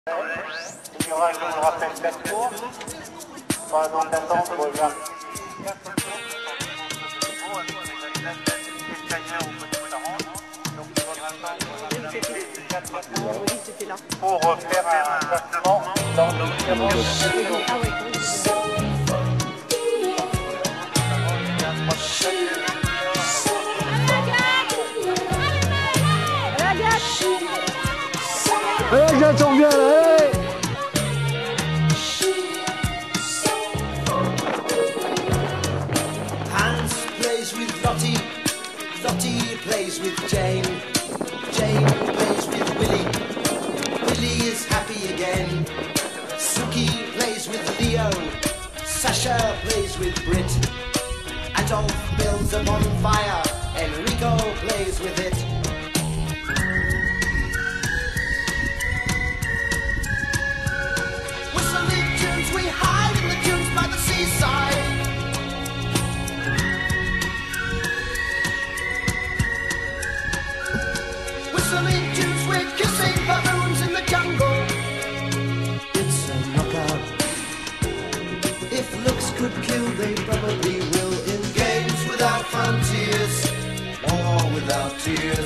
Il y aura, je vous le rappelle, 4 tours. Pas donc d'attendre, regarde. Pour faire un placement dans différents sections. Allez, j'attends bien là, allez. Hans plays with Lottie, Lottie plays with Jane, Jane plays with Willie, Willie is happy again. Suki plays with Leo, Sasha plays with Brit, Adolf builds a bonfire, Enrico plays with it. Whistling tunes, we hide in the dunes by the seaside. Whistling tunes, we're kissing baboons in the jungle. It's a knockout. If looks could kill, they probably will. In games without frontiers, war without tears.